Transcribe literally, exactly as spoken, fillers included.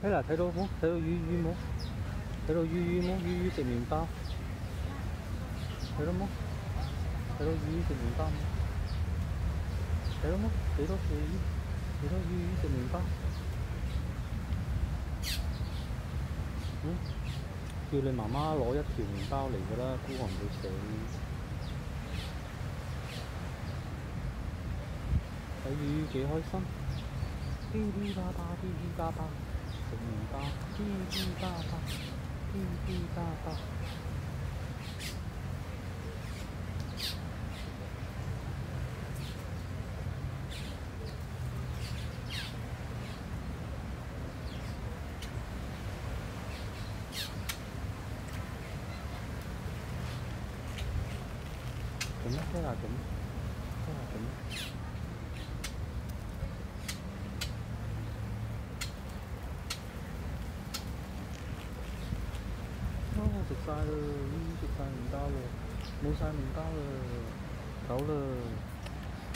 睇嗱，睇到冇？睇到魚魚冇？睇到魚魚冇？魚魚食麵包，睇到冇？睇到魚魚食麵包冇？睇到冇？幾多條魚？幾多魚魚食麵包？嗯？叫你媽媽攞一條麵包嚟㗎啦，孤寒到死。睇魚魚幾開心，噼哩啪啪，噼哩啪啪，食麵包，噼哩啪啪，噼哩啪啪。做咩？聽下做咩？聽下做咩？哦，食晒啦，魚魚食晒麵包啦，冇晒麵包啦，走啦。